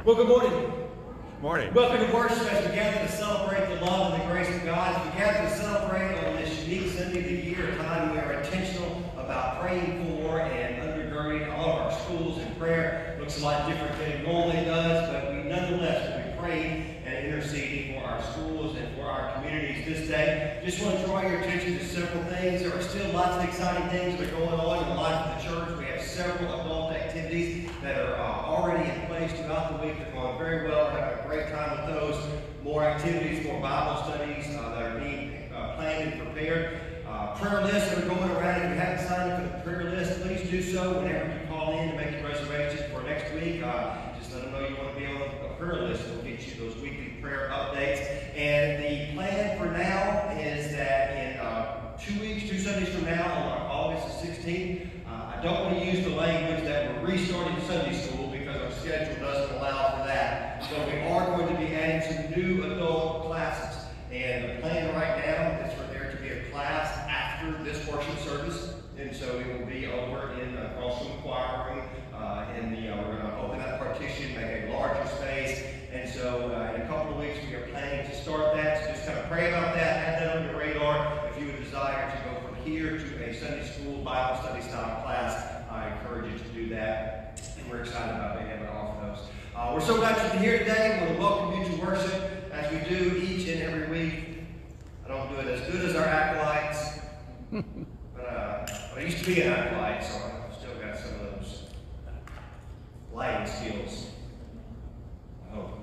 Well, good morning. Morning. Welcome to worship as we gather to celebrate the love and the grace of God. As we gather to celebrate on this unique Sunday of the year, a time we are intentional about praying for and undergirding all of our schools in prayer. It looks a lot different than it normally does, but we nonetheless will be praying and interceding for our schools and for our communities this day. Just want to draw your attention to several things. There are still lots of exciting things that are going on in the life of the church. We have several adult activities that are already in place throughout the week. They're going very well. We're having a great time with those. More activities, more Bible studies that are being planned and prepared. Prayer lists that are going around. If you haven't signed up for the prayer list, please do so whenever you call in to make your reservation for next week. Just let them know you want to be on a prayer list. We'll get you those weekly prayer updates. And the plan for now is that in 2 weeks, 2 Sundays from now, on August the 16th, I don't want to use the language that we're restarting Sunday school because our schedule doesn't allow for that. So we are going to be adding some new adult classes. And the plan right now is for there to be a class after this worship service. And so it will be over in across from the choir room. We're going to open that partition, make a larger space. And so in a couple of weeks, we are planning to start that. So just kind of pray about that, have that on your radar. If you would desire to go from here to a Sunday school Bible study style class, I encourage you to do that. And we're excited about being able to offer those. We're so glad you're here today. We want to welcome you to worship as we do each and every week. I don't do it as good as our acolytes, but I used to be an acolyte, so I've still got some of those lighting skills. I hope.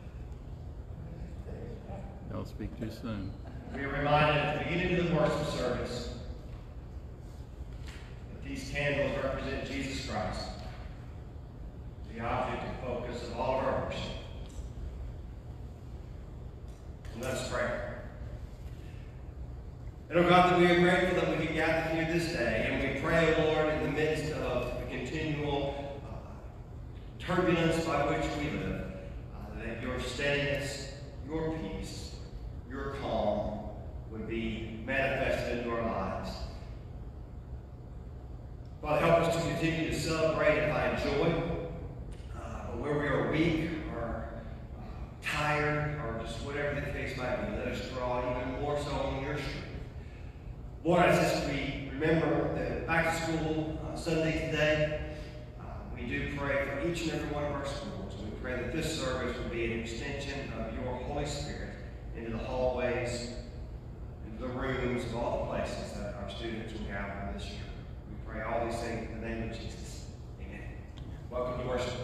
Don't speak too soon. We are reminded at the beginning of the worship service that these candles represent Jesus Christ, the object and focus of all of our worship. Let us pray. And oh God, that we are grateful that we can gather here this day, and we pray, Lord, in the midst of the continual turbulence by which we live, that your steadiness, your peace, your calm would be manifested into our lives. Father, help us to continue to celebrate and find joy. But where we are weak or tired or just whatever the case might be, let us draw even more so on your strength. Lord, as we remember the back to school Sunday today, we do pray for each and every one of our schools. We pray that this service will be an extension of your Holy Spirit into the hallways, into the rooms of all the places that our students will gather this year. We pray all these things in the name of Jesus. Amen. Welcome to worship.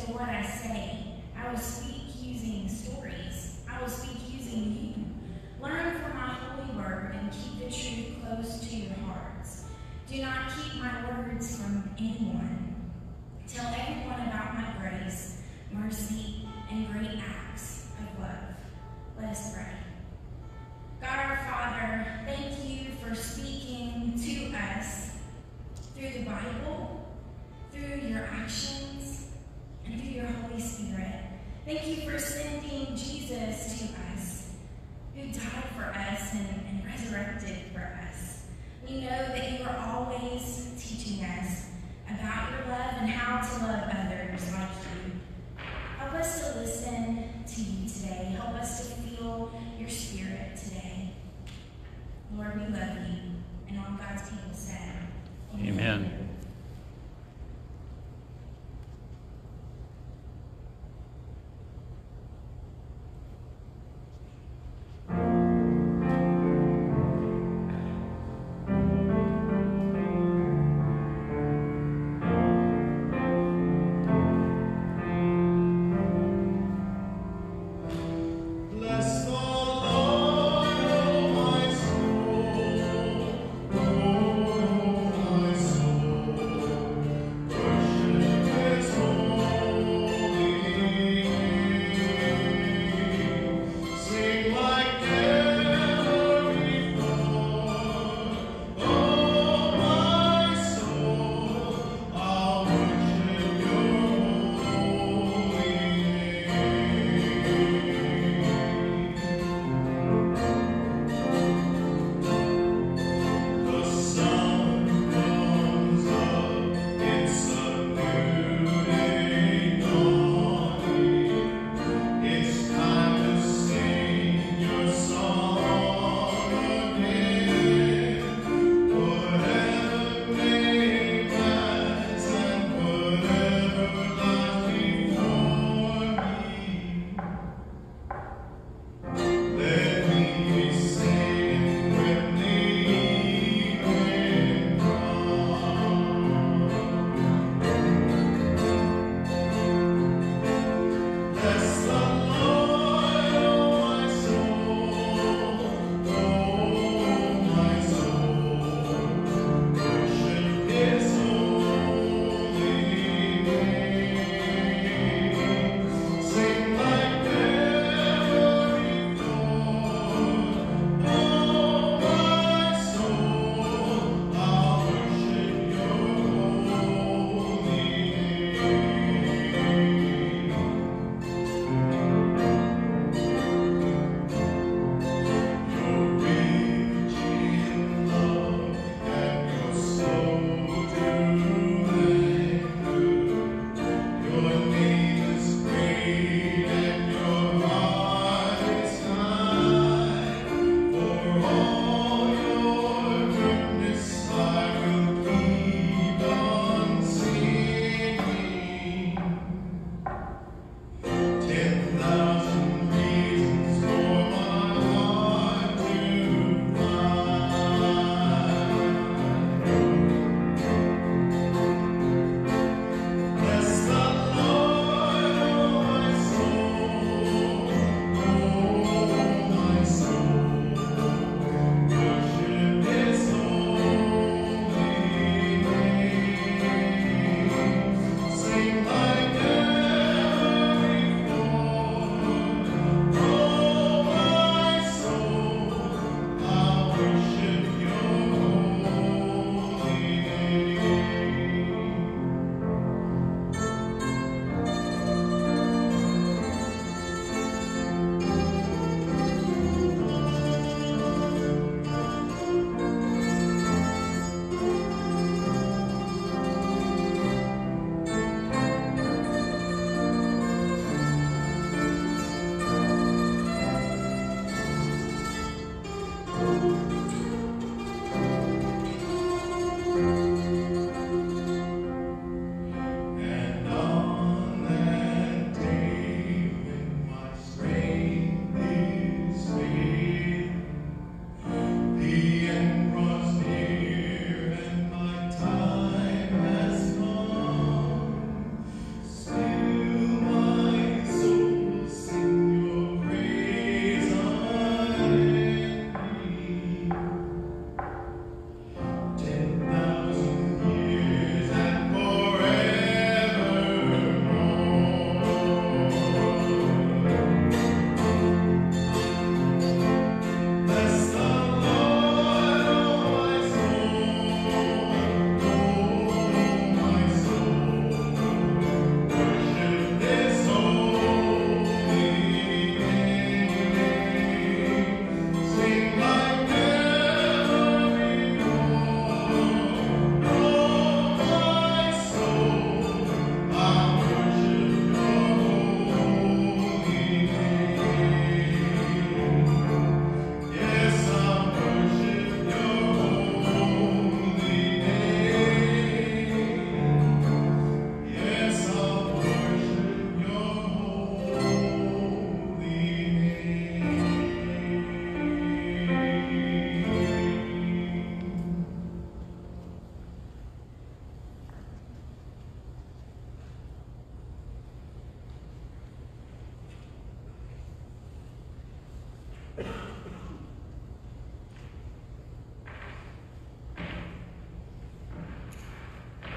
to what I say. I will speak using stories. I will speak using you. Learn from my holy word and keep the truth close to your hearts. Do not keep my words from anyone. Tell everyone about my grace, mercy, and great acts of love. Let us pray. God our Father, thank you for speaking to us through the Bible, through your actions, and through your Holy Spirit. Thank you for sending Jesus to us, who died for us and resurrected for us. We know that you are always teaching us about your love and how to love others like you. Help us to listen to you today. Help us to feel your Spirit today. Lord, we love you. And all God's people said, Amen. Bless the Lord, O my soul.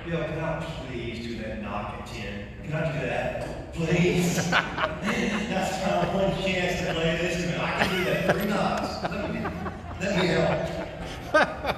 Bill, can I please do that knock at 10? Can I do that? Please? That's my one chance to play this instrument. I can do that 3 knocks. Let me help.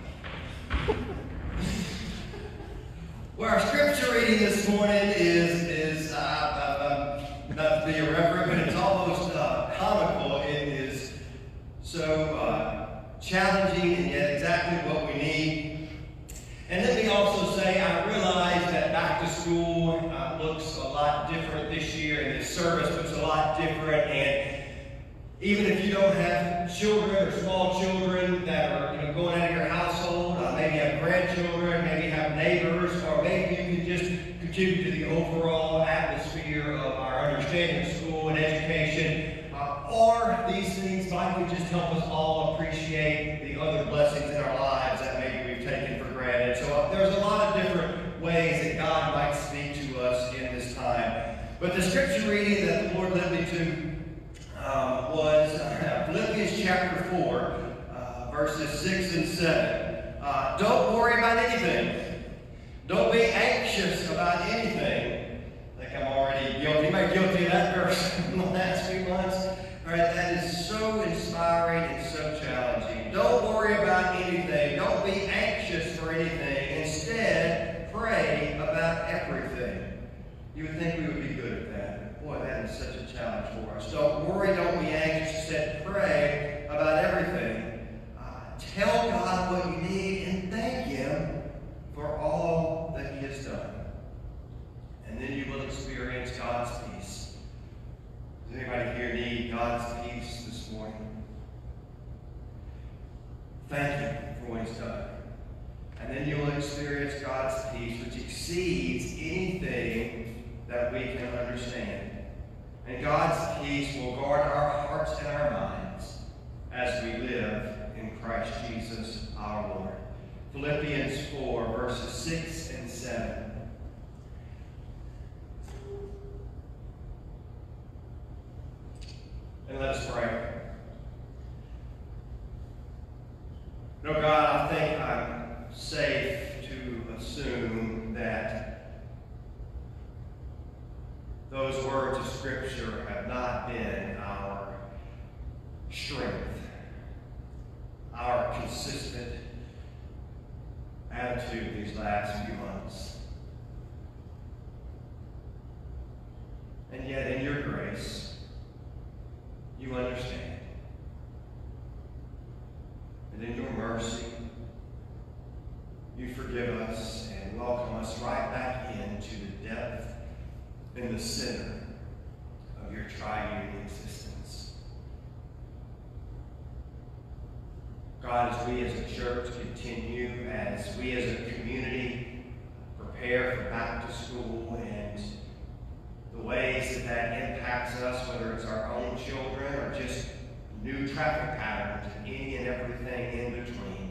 Well, our scripture reading this morning is not to be irreverent, but it's almost comical. It is so challenging and yet exactly what we need. And let me also say, I realize that back to school looks a lot different this year, and this service looks a lot different. And even if you don't have children or small children that are going out of your household, maybe have grandchildren, maybe have neighbors, or maybe you can just contribute to the overall atmosphere of our understanding of school and education. Or these things might just help us all appreciate the other blessings in our lives that maybe we've taken for granted. So there's a lot of different ways that God might speak to us in this time. But the scripture reading that the Lord led me to was Philippians chapter 4, verses 6 and 7. Don't worry about anything. Don't be anxious about anything. I think I'm already guilty. Am I guilty of that verse in the last few months? All right, that is so inspiring and so challenging. Don't worry about anything. Don't be anxious for anything. Instead, pray about everything. You would think we would be good at that. Boy, that is such a challenge for us. Don't worry, don't be anxious. Instead, pray about everything. Tell God what you need and thank Him for all that He has done. And then you will experience God's peace. Does anybody here need God's peace this morning? Thank Him for what He's done. And then you will experience God's peace, which exceeds anything that we can understand. And God's peace will guard our hearts and our minds as we live in Christ Jesus our Lord. Philippians 4, verses 6 and 7. And let us pray. No, God, I think I'm safe to assume that those words of Scripture have not been our strength, our consistent attitude these last few months. And yet, in your grace, you understand. And in your mercy, you forgive us and welcome us right back into the depth and the center of your triune existence. God, as we as a church continue, as we as a community prepare for back to school and the ways that that impacts us, whether it's our own children or just new traffic patterns and any and everything in between,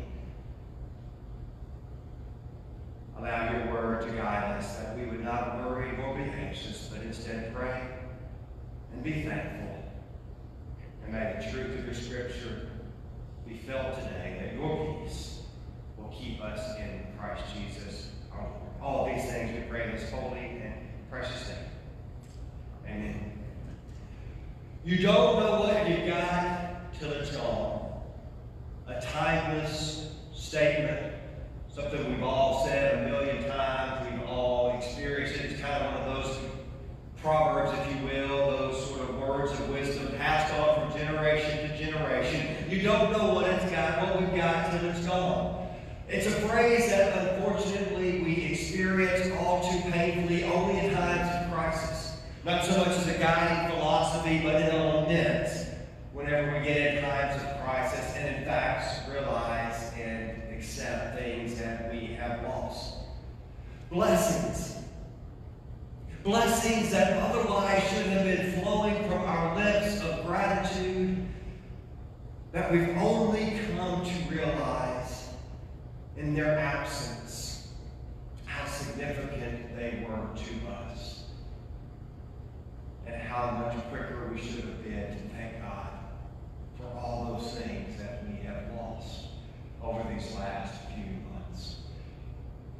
allow your word to guide us, that we would not worry nor be anxious, but instead pray and be thankful. And may the truth of your scripture be felt today, that your peace will keep us in Christ Jesus our Lord. All these things we pray in His holy and precious name. Amen. You don't know what you've got till it's gone. A timeless statement. Something we've all said a million times. We've all experienced it. It's kind of one of those proverbs, if you will, those sort of words of wisdom passed on from generation to generation. You don't know what we've got till it's gone. It's a phrase that unfortunately we experience all too painfully only in times of crisis. Not so much as a guiding philosophy, but in a lament whenever we get in times of crisis and in fact realize and accept things that we have lost. Blessings. Blessings that otherwise should have been flowing from our lips of gratitude that we've only come to realize in their absence how significant they were to us and how much quicker we should have been to thank God for all those things that we have lost over these last few months.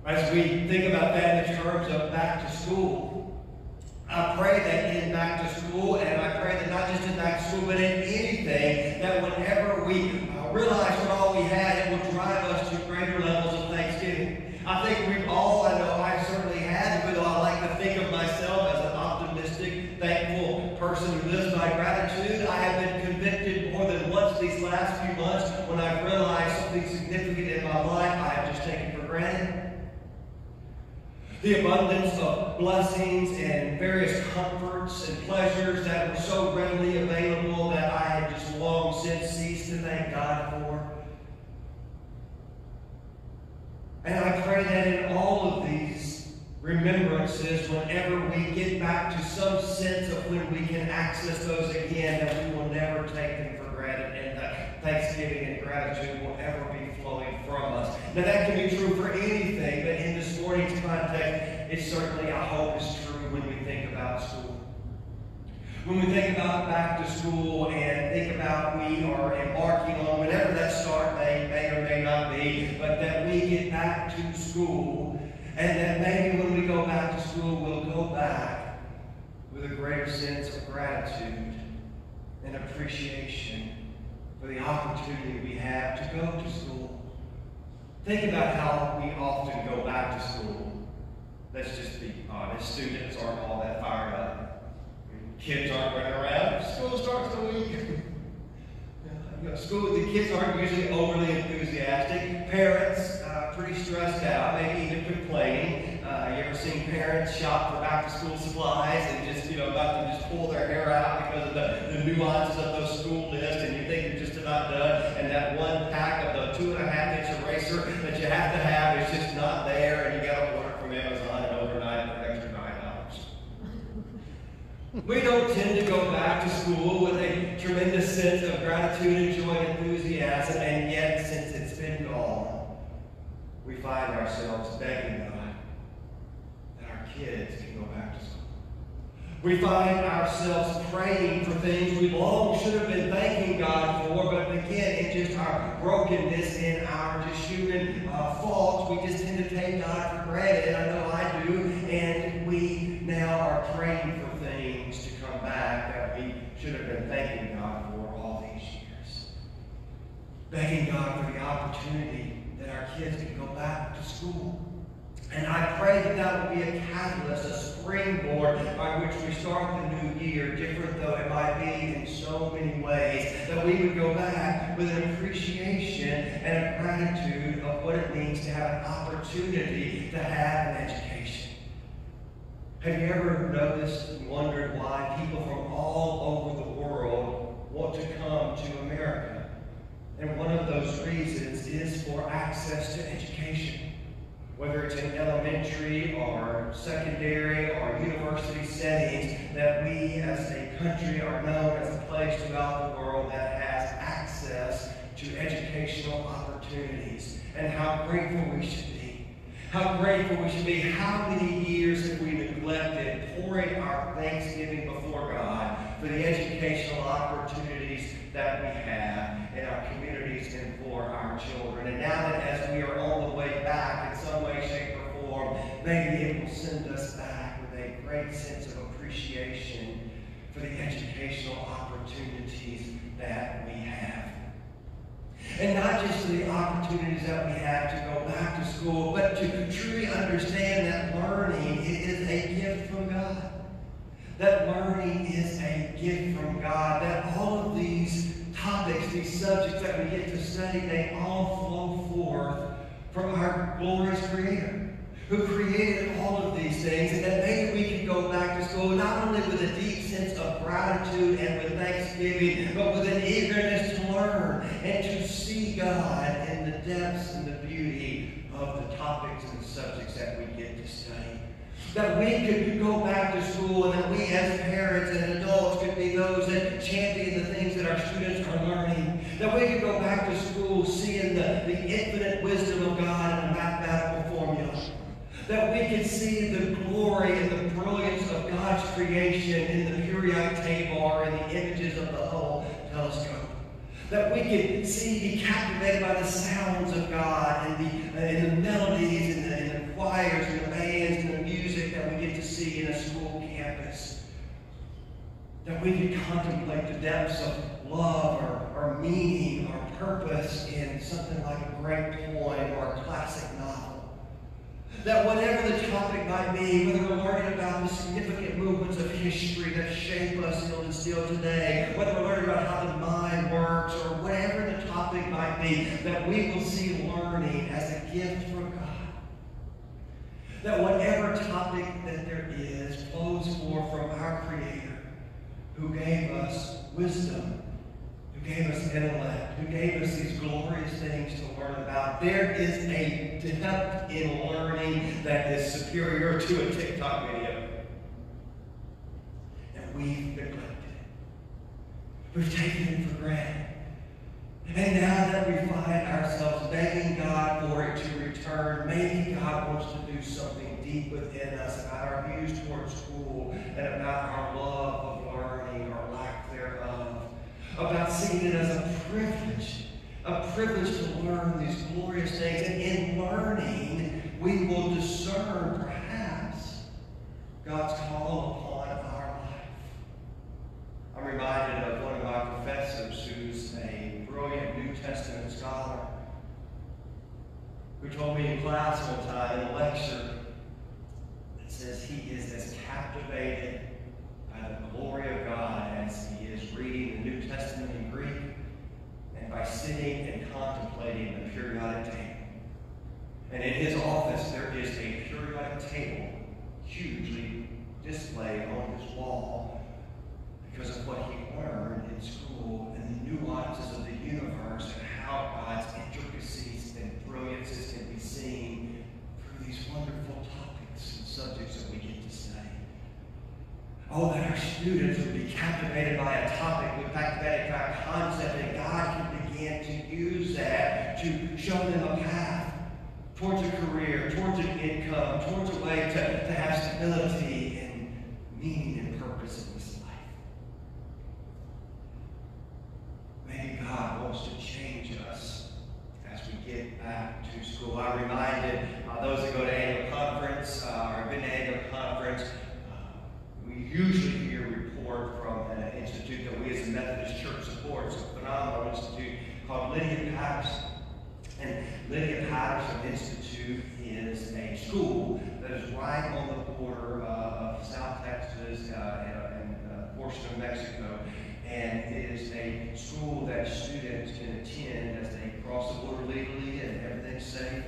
As we think about that in terms of back to school, I pray that in back to school, and I pray that not just in back to school, but in anything, that whenever we realize what all we had, it will drive us to greater levels of thanksgiving. I think we've all, I know I certainly have, even though I like to think of myself as an optimistic, thankful person who lives by gratitude, I have been convicted more than once these last few months when I've realized something significant in my life I have just taken for granted. The abundance of blessings and various comforts and pleasures that were so readily available that I had just long since ceased to thank God for. And I pray that in all of these remembrances, whenever we get back to some sense of when we can access those again, that we will never take them for granted, and that thanksgiving and gratitude will ever be flowing from us. Now that can be true for anything, but in this morning's context, it certainly, I hope, is true when we think about school. When we think about back to school and think about we are embarking on whatever that start may or may not be, but that we get back to school, and that maybe when we go back to school, we'll go back with a greater sense of gratitude and appreciation for the opportunity we have to go to school. Think about how we often go back to school. Let's just be honest, students aren't all that fired up. Kids aren't running around. School starts in a week. The kids aren't usually overly enthusiastic. Parents, pretty stressed out, maybe even complaining. You ever seen parents shop for back-to-school supplies and just, about to just pull their hair out because of the nuances of those school lists, and you think you're just about done, and that one pack of the 2.5-inch eraser that you have to have is just not there, and you got to order from Amazon and overnight for an extra $9. We don't tend to go back to school with a tremendous sense of gratitude, joy, and enthusiasm, and yet, since it's been gone, we find ourselves begging God that our kids can go back to school. We find ourselves praying for things we long should have been thanking God for, but again, in just our brokenness and our just human faults, we just tend to take God for granted, and I know I do, and we now are praying for things to come back that we should have been thanking God for all these years. Begging God for the opportunity that our kids can go back to school. And I pray that that will be a catalyst, a springboard by which we start the new year, different though it might be in so many ways, that we would go back with an appreciation and a gratitude of what it means to have an opportunity to have an education. Have you ever noticed and wondered why people from all over the world want to come to America? And one of those reasons is for access to education. Whether it's in elementary or secondary or university settings, that we as a country are known as a place throughout the world that has access to educational opportunities. And how grateful we should be. How grateful we should be. How many years have we neglected pouring our thanksgiving before God for the educational opportunities that we have in our communities and for our children. And now that as we are on the way back in some way, shape, or form, maybe it will send us back with a great sense of appreciation for the educational opportunities that we have. And not just for the opportunities that we have to go back to school, but to truly understand that learning is a gift from God. That learning is a gift from God. That all of these topics, these subjects that we get to study, they all flow forth from our glorious Creator, who created all of these things, and that maybe we can go back to school not only with a deep sense of gratitude and with thanksgiving, but with an eagerness to learn and to see God in the depths and the beauty of the topics and the subjects that we get to study. That we could go back to school, and that we as parents and adults could be those that champion the things that our students are learning. That we could go back to school seeing the infinite wisdom of God in the mathematical formula. That we could see the glory and the brilliance of God's creation in the periodic table or in the images of the Hubble telescope. That we can be captivated by the sounds of God and the melodies and the choirs and the bands and the music that we get to see in a school campus. That we can contemplate the depths of love or meaning or purpose in something like a great poem or a classic novel. That whatever the topic might be, whether we're learning about the significant movements of history that shape us and still today, whether we're learning about how the mind works, or whatever the topic might be, that we will see learning as a gift from God. That whatever topic that there is flows forth from our Creator, who gave us wisdom, who gave us intellect, who gave us these glorious things to learn about. There is a depth in learning that is superior to a TikTok video. And we've neglected it. We've taken it for granted. And now that we find ourselves begging God for it to return, maybe God wants to do something deep within us about our views towards school and about our love of learning or lack thereof. About seeing it as a privilege to learn these glorious things. And in learning, we will discern perhaps God's call upon our life. I'm reminded of one of my professors who's a brilliant New Testament scholar who told me in class one time in a lecture that says he is as captivated by the glory of God as he is reading the New Testament in Greek and by sitting and contemplating the periodic table. And in his office there is a periodic table hugely displayed on his wall because of what he learned in school and the nuances of the universe and how God's intricacies and brilliances can be seen through these wonderful topics and subjects that we get to study. Oh, that our students would be captivated by a topic, with captivated by a concept, and God can begin to use that to show them a path towards a career, towards an income, towards a way to have stability and meaning and purpose in this life. Maybe God wants to change us as we get back to school. I'm reminded, those that go to annual conference or have been to annual conference, we usually hear a report from an institute that we as a Methodist church support. It's a phenomenal institute called Lydia Patterson. And Lydia Patterson Institute is a school that is right on the border of South Texas and a portion of Mexico. And it is a school that students can attend as they cross the border legally and everything's safe.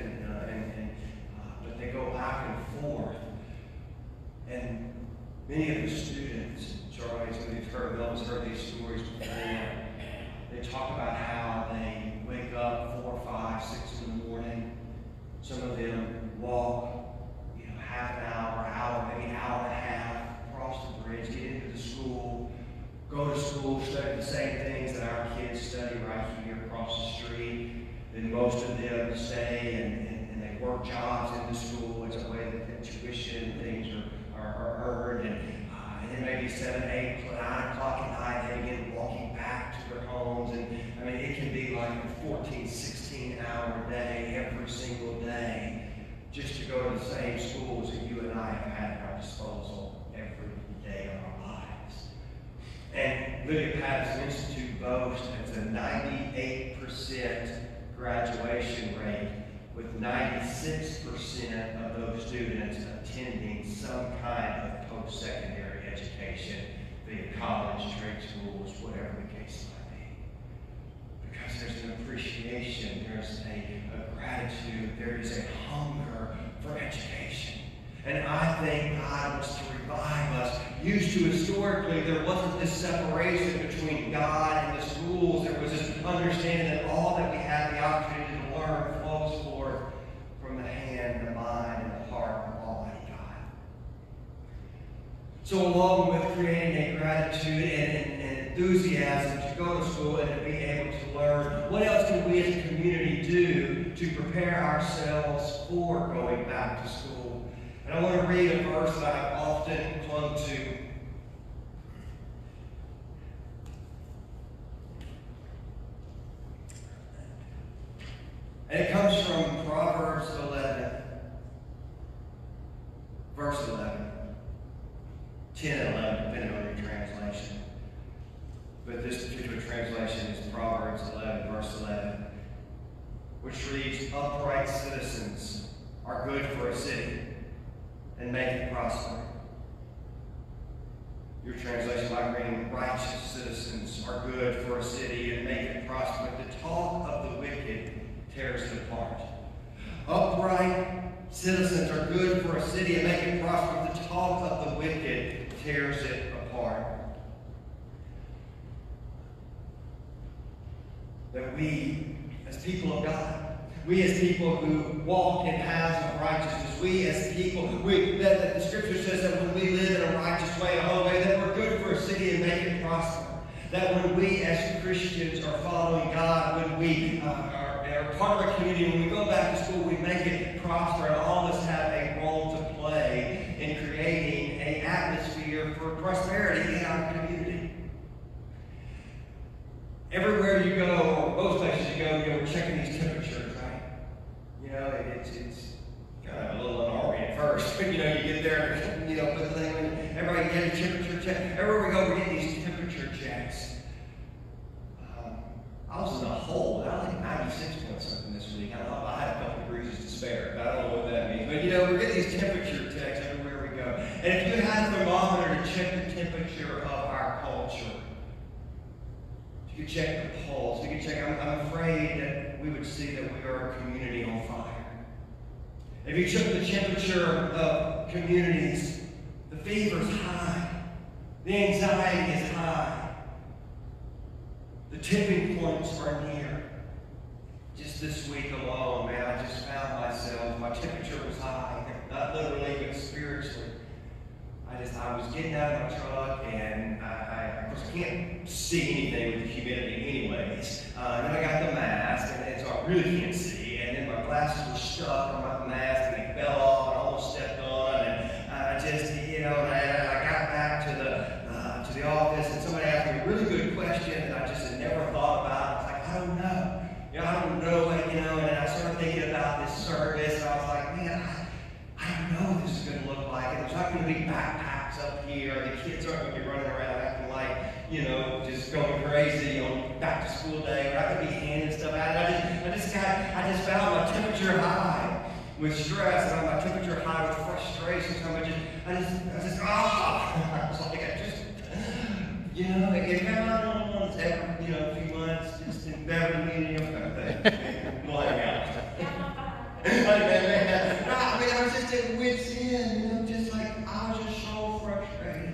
But they go back and forth. And many of the students, Charlie's heard these stories before. They talk about how they wake up 4, 5, 6 in the morning. Some of them walk, half an hour, maybe an hour and a half, cross the bridge, get into the school, go to school, study the same things that our kids study right here across the street. Then most of them stay and they work jobs in the school. It's a way that the tuition and things are earned. And then maybe 7, 8, 9 o'clock at night, they begin walking back to their homes. And I mean, it can be like a 14, 16-hour day every single day just to go to the same schools that you and I have had at our disposal every day of our lives. And Lydia Patterson Institute boasts it's a 98% graduation rate, with 96% of those students attending some kind of post-secondary education via college, trade schools, whatever the case might be. Because there's an appreciation, there's a gratitude, there is a hunger for education. And I think God wants to revive us. Used to historically, there wasn't this separation between God and the schools. There was this understanding that all that we had the opportunity to learn flows forth from the hand, the mind, and the heart of Almighty God. So along with creating a gratitude and enthusiasm to go to school and to be able to learn, what else can we as a community do to prepare ourselves for going back to school? And I want to read a verse that I've often clung to. And it comes from Proverbs 11, verse 11. 10 and 11, depending on your translation. But this particular translation is Proverbs 11, verse 11, which reads, "Upright citizens are good for a city and make it prosper." Your translation might read, "Righteous citizens are good for a city and make it prosper. But the talk of the wicked tears it apart." Upright citizens are good for a city and make it prosper. But the talk of the wicked tears it apart. That we, as people of God, we as people who walk in paths of righteousness, we as people, that the Scripture says that when we live in a righteous way, a holy way, that we're good for a city and make it prosper. That when we as Christians are following God, when we are part of our community, when we go back to school, we make it prosper, and all of us have a role to play in creating an atmosphere for prosperity in our community. Everywhere you go, or most places you go, we're checking these temperatures, right? You know, it's kind of a little alarming at first. You know, you get there, put the thing in, everybody get a temperature check. Everywhere we go, we're getting these temperature checks. I was in a hole, I was like 96 point something this week. I had a couple of breezes to spare, but I don't know what that means. But we're getting these temperature checks everywhere we go. And if you had a thermometer to check the temperature of our culture, you could check the pulse. You could check. I'm afraid that we would see that we are a community on fire. If you took the temperature of communities, the fever's high, the anxiety is high, the tipping points are near. Just this week alone, man, I just found myself. My temperature was high, not literally but spiritually. I was getting out of my truck, and I of course, can't see anything with the humidity anyways. And then I got the mask, and so I really can't see. And then my glasses were stuck on my mask, and they fell off, and I almost stepped on. And I just, and I got back to the office, and somebody asked me a really good question that I just had never thought about. I was like, I don't know. I don't know, and I started thinking about this service, and I was like, man, I don't know what this is going to look like. And there's not going to be backpacks up here. The kids aren't going to be running around acting like, just going crazy on back to school day. We're not going to be handing stuff out. I just found my temperature high with stress, and my temperature high with frustration. So I was like, it came out once every, a few months, just in Beverly, kind of thing. Lying out. I was just at wit's end, just like I was just so frustrated.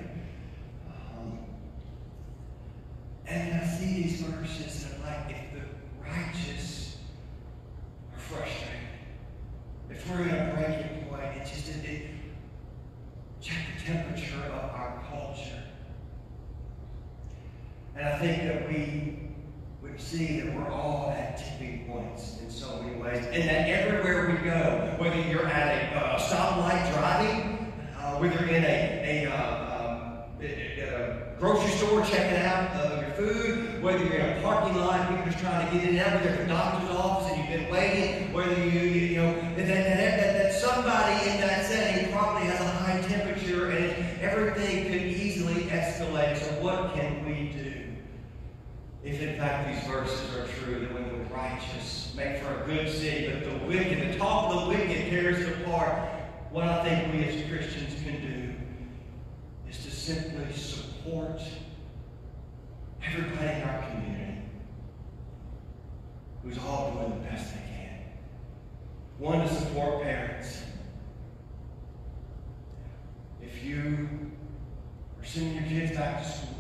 And I see these verses that are like, if the righteous are frustrated, if we're in a breaking point, check the temperature of our culture. And I think that we would see that we're all at tipping points in so many ways. And that everywhere we go, whether you're at a stoplight driving, whether you're in a grocery store checking out your food, whether you're in a parking lot, people just trying to get in and out, whether you're at the doctor's office and you've been waiting, whether that somebody in that setting probably has a high temperature, and everything could easily escalate. So what can we do? If in fact these verses are true, that when the righteous make for a good city, but the wicked, the talk of the wicked tears it apart, what I think we as Christians can do is to simply support everybody in our community who's all doing the best they can. One, to support parents. If you are sending your kids back to school,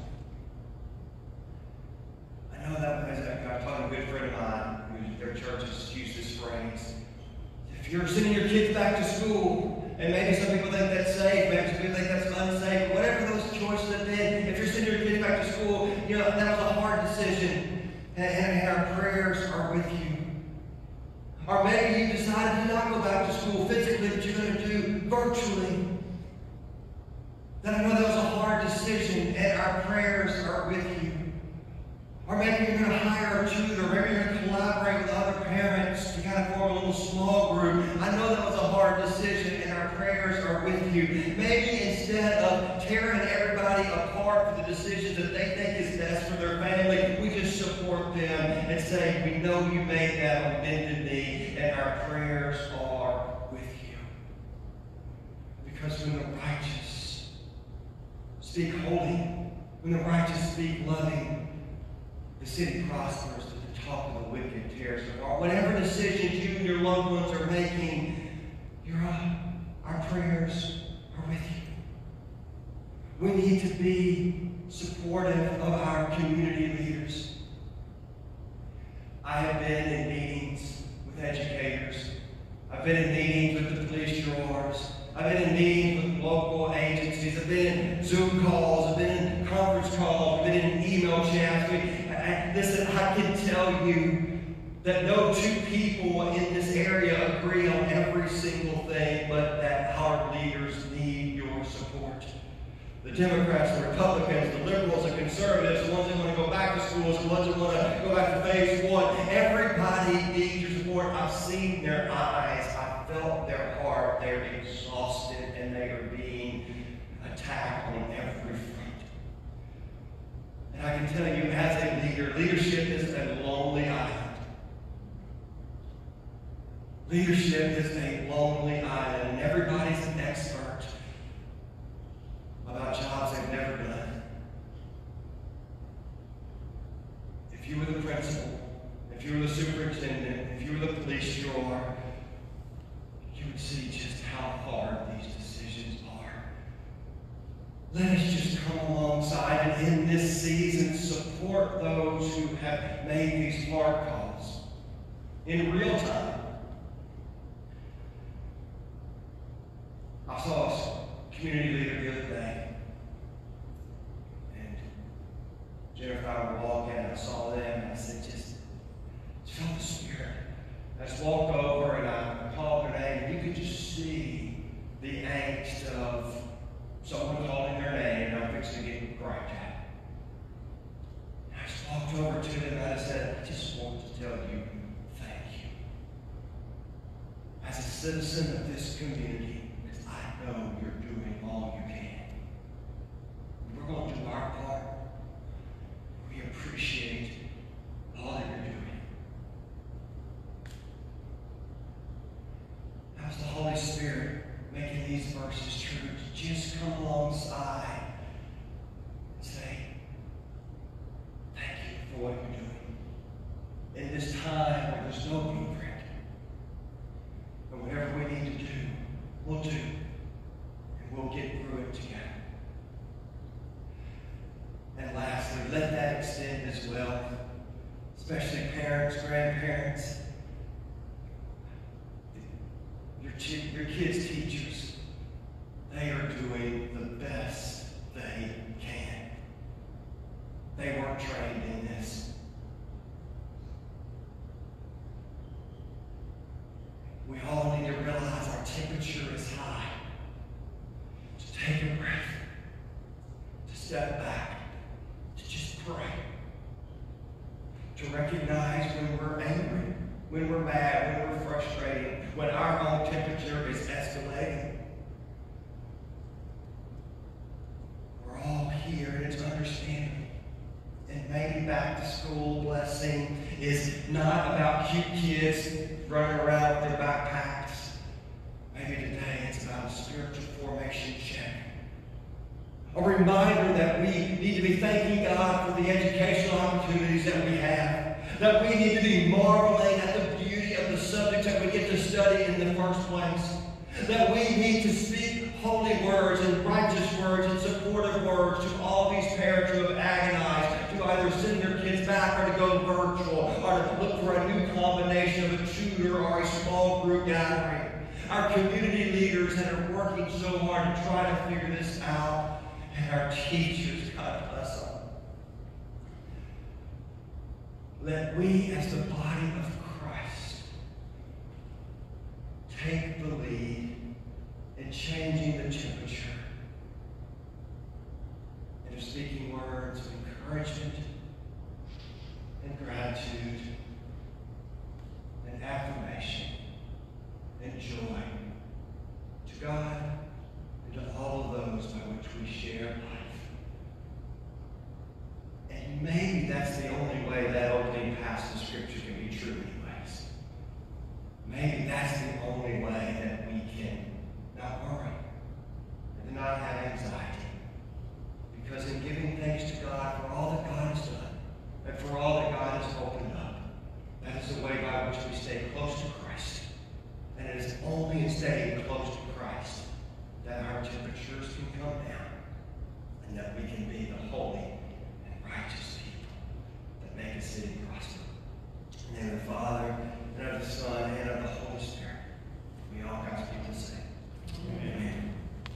I know that I was talking to a good friend of mine who their church has used this phrase. If you're sending your kids back to school, and maybe some people think that's safe, maybe some people think that's unsafe, whatever those choices have been, if you're sending your kids back to school, that was a hard decision, and our prayers are with you. Or maybe you decided to not go back to school physically, but you're going to do virtually. Then I know that was a hard decision, and our prayers are with you. Or maybe you're going to hire a tutor, maybe you're going to collaborate with other parents to kind of decision, and our prayers are with you. Maybe instead of tearing everybody apart for the decisions that they think is best for their family, we just support them and say, we know you made that on bended knee, and our prayers are with you. Because when the righteous speak holy, when the righteous speak loving, the city prospers, but the talk of the wicked tears apart. Whatever decisions you and your loved ones are making, our prayers are with you. We need to be supportive of our community leaders. I have been in meetings with educators. I've been in meetings with the police bureaus. I've been in meetings with local agencies. I've been in Zoom calls. I've been in conference calls. I've been in email chats. Listen, I can tell you that no two people in this area agree on every single thing, but that our leaders need your support. The Democrats, the Republicans, the liberals, the conservatives, the ones that want to go back to schools, the ones that want to go back to phase one, everybody needs your support. I've seen their eyes. I've felt their heart. They're exhausted and they are being attacked on every front. And I can tell you, as a leader, leadership is a lonely island. Leadership is a lonely island, and everybody's an expert about jobs they've never done. If you were the principal, if you were the superintendent, if you were the police bureau, you would see just how hard these decisions are. Let us just come alongside and in this season support those who have made these hard calls in real time. I saw a community leader the other day, and Jennifer and I were walking, and I saw them, and I said, just felt the Spirit. I just walked over, and I called her name, and you could just see the angst of someone calling their name, and I'm fixing to get griped at. And I just walked over to them, and I said, I just want to tell you thank you. As a citizen of this community, I know you're doing all you can. We're going to do our part. We appreciate all that you're doing. How's the Holy Spirit making these verses true? Just come alongside and say, thank you for what you're doing. In this time where there's no blueprint, and whatever we need to do, we'll do. We'll get through it together. And lastly, let that extend as well, especially parents, grandparents, your kids' teachers. They are doing the best they can. They weren't trained in this. We all need to realize our temperature is high. Take a breath, to step back, to just pray, to recognize when we're angry, when we're mad, when we're frustrated, when our own temperature is escalating. We're all here, and it's understandable. And maybe back to school blessing is not about cute kids running around with their backpacks. Maybe today it's about a spiritual formation check. A reminder that we need to be thanking God for the educational opportunities that we have. That we need to be marveling at the beauty of the subjects that we get to study in the first place. That we need to speak holy words and righteous words and supportive words to all these parents who have agonized to either send their kids back or to go virtual or to look for a new combination of a tutor or a small group gathering. Our community leaders that are working so hard to try to figure this out, and our teachers, God bless them. Let we, as the body of Christ, take the lead in changing the temperature and of speaking words of encouragement and gratitude and affirmation and joy stay close to Christ. And it is only in staying close to Christ that our temperatures can come down and that we can be the holy and righteous people that make a city prosper. In the name of the Father, and of the Son, and of the Holy Spirit. We all God's people say, Amen.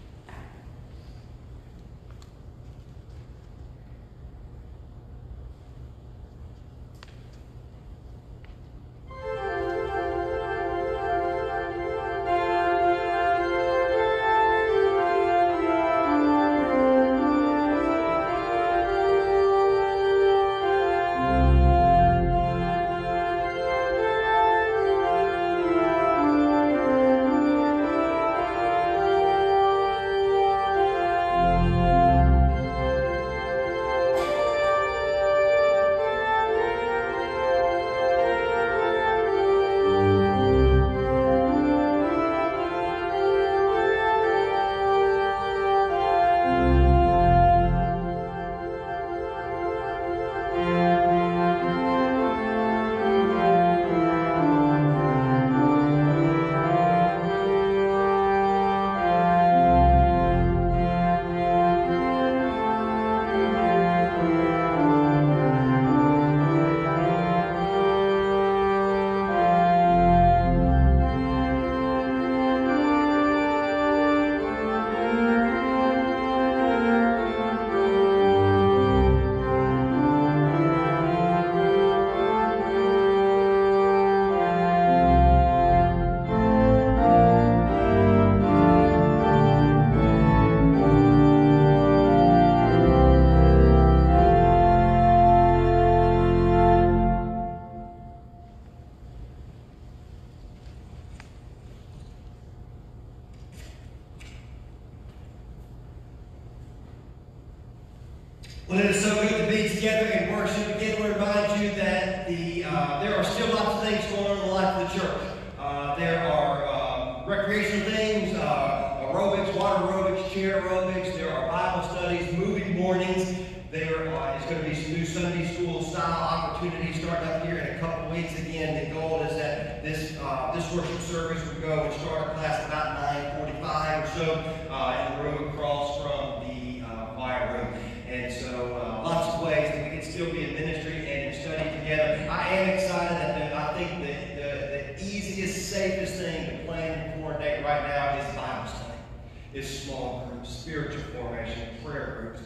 Well, it is so good to be together in worship. Again, we remind you that there are still lots of things going on in the life of the church. There are recreational things, aerobics, water aerobics, chair aerobics. There are Bible studies, movie mornings. There is going to be some new Sunday school style opportunities starting up here in a couple of weeks. Again, the goal is that this worship service would go and start a class about 9:45 or so in the room across from the choir room. And so lots of ways that we can still be in ministry and in study together. I am excited that I think the easiest, safest thing to plan and coordinate right now is Bible study, is small groups, spiritual formation, prayer groups.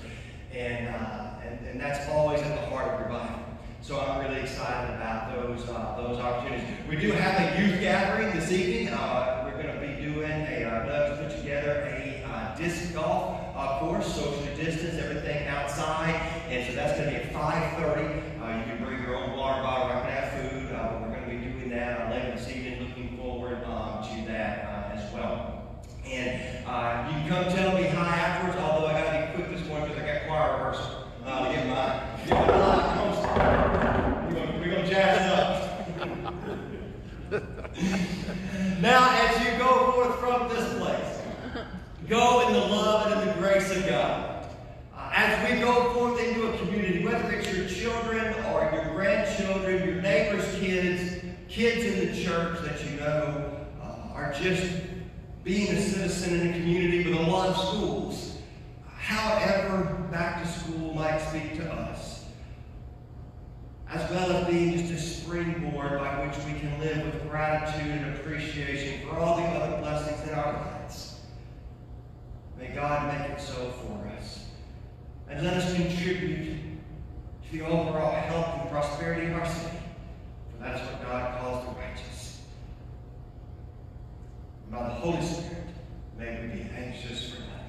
And that's always at the heart of revival. So I'm really excited about those opportunities. We do have a youth gathering this evening. We're going to be doing Doug's put together a disc golf course, socially distanced, everything outside. And so that's going to be at 5:30. You can bring your own water bottle. We're not going to have food. We're going to be doing that later this evening. Looking forward to that as well. And you can come tell me hi afterwards, although I got to be quick this morning because I got choir rehearsal. Get my line. We're going to jazz it up. Now, as you go forth from this place, go in the love and in the grace of God. As we go forth into a community, whether it's your children or your grandchildren, your neighbors' kids, kids in the church that you know are just being a citizen in a community with a lot of schools, however back to school might speak to us, as well as being just a springboard by which we can live with gratitude and appreciation for all the other blessings in our lives. May God make it so for us. And let us contribute to the overall health and prosperity of our city. For that is what God calls the righteous. And by the Holy Spirit, may we be anxious for nothing.